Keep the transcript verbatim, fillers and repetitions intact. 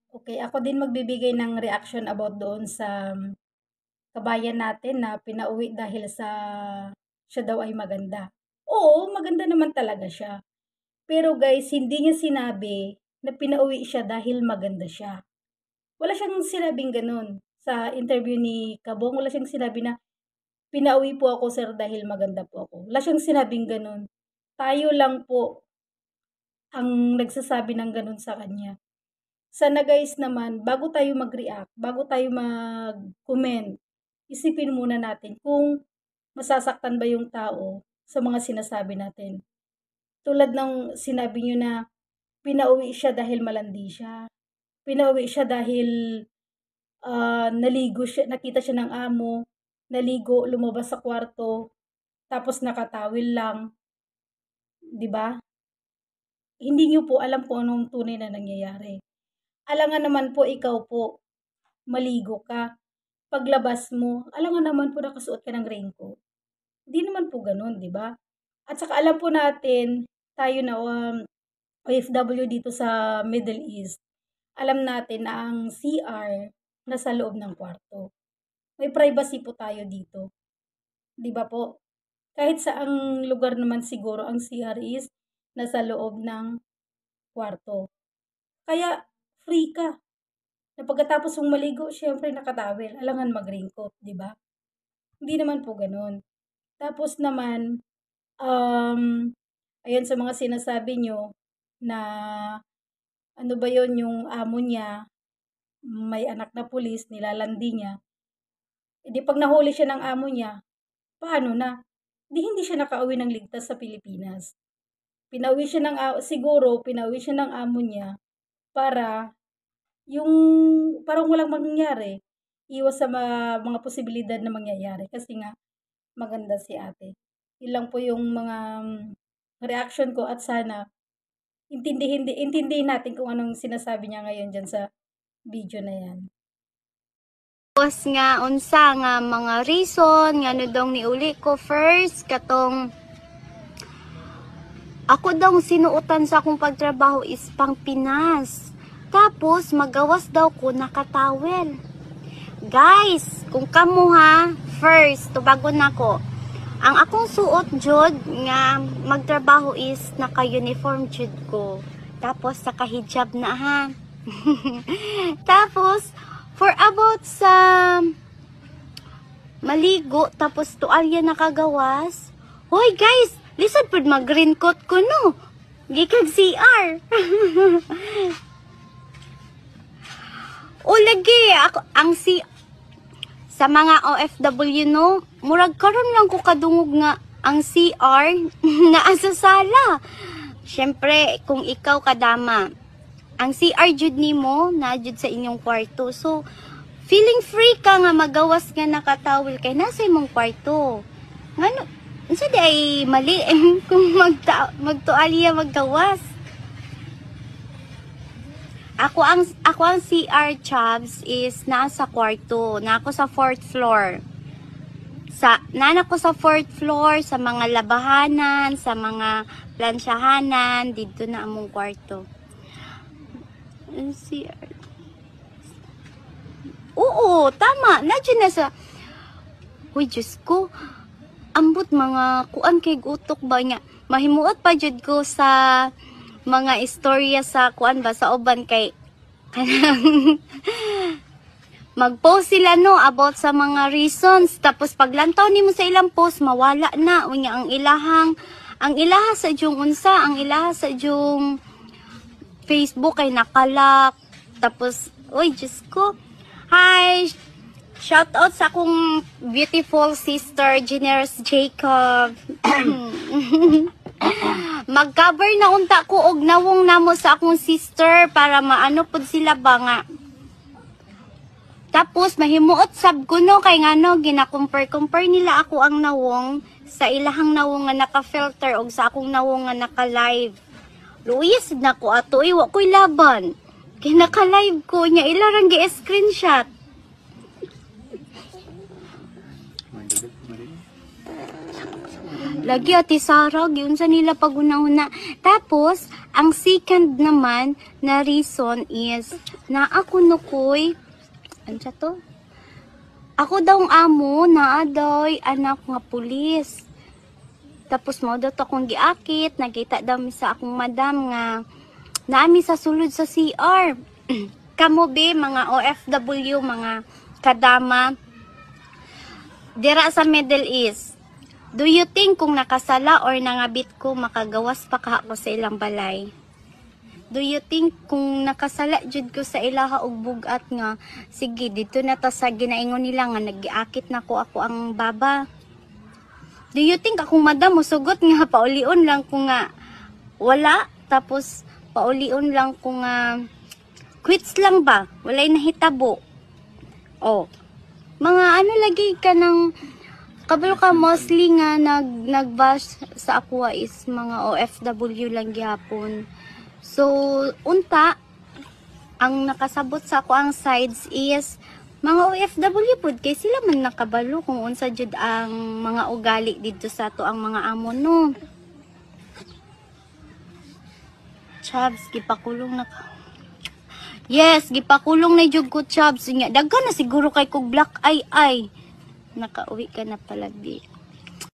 Okay, ako din magbibigay ng reaction about doon sa kabayan natin na pinauwi dahil sa siya daw ay maganda. Oo, maganda naman talaga siya. Pero guys, hindi niya sinabi na pinauwi siya dahil maganda siya. Wala siyang sinabing ganun. Sa interview ni Kabong, wala siyang sinabi na pinauwi po ako sir dahil maganda po ako. Wala siyang sinabing ganun. Tayo lang po ang nagsasabi ng ganun sa kanya. Sana guys naman, bago tayo mag-react, bago tayo mag-comment, isipin muna natin kung masasaktan ba yung tao sa mga sinasabi natin. Tulad ng sinabi nyo na pinauwi siya dahil malandi siya. Pinauwi siya dahil uh, naligo siya, nakita siya ng amo, naligo, lumabas sa kwarto, tapos nakatawil lang. 'Di ba? Hindi niyo po alam kung anong tunay na nangyayari. Alangan naman po ikaw po, maligo ka. Paglabas mo, alangan naman po nakasuot ka ng raincoat. Hindi naman po ganun, di ba? At saka alam po natin, tayo na um, O F W dito sa Middle East, alam natin na ang C R nasa loob ng kwarto. May privacy po tayo dito. Di ba po? Kahit sa ang lugar naman siguro, ang C R is nasa loob ng kwarto. Kaya, free ka. Na pagkatapos mong maligo, syempre nakatawel. Alangan mag-raincoat, di ba? Hindi naman po ganun. Tapos naman, um, ayun sa mga sinasabi nyo, na ano ba yon yung amo niya, may anak na pulis, nilalandi niya. E di pag nahuli siya ng amo niya, paano na? Di hindi siya nakauwi ng ligtas sa Pilipinas. Pinauwi siya ng, siguro, pinauwi siya ng amo niya para yung parang walang mangyayari. Iwas sa mga, mga posibilidad na mangyayari kasi nga maganda si ate. Ilang po yung mga reaction ko at sana intindihin, intindihin natin kung anong sinasabi niya ngayon dyan sa video na yan. Tapos nga unsa nga mga reason nga nudong niuli ko first katong ako daw sinuotan sa akong pagtrabaho is pang Pinas. Tapos magawas daw ko nakatawel. Guys, kung kamo ha, first tubagon nako. Ang akong suot jud nga magtrabaho is naka-uniform jud ko. Tapos naka-hijab na ha. Tapos for about sa maligo tapos tualya nakagawas. Hoy guys, lisod pud mag-green coat ko no. Gikag C R. O lagi ako ang si sa mga O F W no, murag karon lang ko kadungog nga ang C R na asa sala. Syempre kung ikaw kadama, ang C R jud nimo na jud sa inyong kwarto. So feeling free ka nga magawas nga nakatawil kay nasa imong kwarto. Ngano unsa di ay mali kung magta magtualya maggawas. Ako ang ako ang C R Chavs is nasa kwarto, na ako sa fourth floor. Sa nana ko sa fourth floor, sa mga labahanan, sa mga plansyahanan, dito na among kwarto. C R. Oo, tama. Nadyo na sa Uy, Diyos ko. Ambot mga kuan kay gutok ba niya. Mahimuot pa jud ko sa mga istorya sa kuan ba sa uban kay kanang mag-post sila no about sa mga reasons tapos paglantaw nimo sa ilang post mawala na unya ang ilahang ang ilaha sa jung unsa ang ilaha sa jung Facebook kay nakalak tapos oy Diyos ko hi shout out sa akong beautiful sister Generous Jacob. Mag-cover na unta ko og nawong namo sa akong sister para maano pud sila ba nga. Tapos mahimuot sab ko no kay ngano gina-compare-compare nila ako ang nawong sa ilahang nawong nga naka-filter og sa akong nawong nga naka-live. Luis na ko ato iwa ko'y laban. Kay naka-live ko nya ilarang gi-screenshot. Lagi ati Sarah, yun sa nila pag-una-una. Tapos, ang second naman na reason is, na ako nukoy, ano siya to? Ako daw ang amo, na adoy, anak nga pulis. Tapos mo daw to akong giakit, nakita daw mi sa akong madam nga, naami sa sulod sa C R. Kamo be, mga O F W, mga kadama, dira sa Middle East. Do you think kung nakasala or nangabit ko, makagawas pa ka ako sa ilang balay? Do you think kung nakasala jud ko sa ilaha og bugat nga, sige, dito na ta sa ginaingon nila nga, nagiakit na ko ako ang baba? Do you think akong madam musugot nga, paulion lang ko nga, wala? Tapos, paulion lang ko nga, quits lang ba? Walay nahitabo. Oh, mga ano lagi ka ng, kabalo ka mostly nga nag nagbash sa ako is mga O F W lang gyapon. So unta ang nakasabot sa ako ang sides is mga O F W pud kay sila man nakabalo kung unsa jud ang mga ugali dito sa to ang mga amo no. Chabs gipakulong na ka. Yes, gipakulong na jud ko Chabs. Daghan na siguro kay kog black eye ay. Nakauwi ka na pala, bi.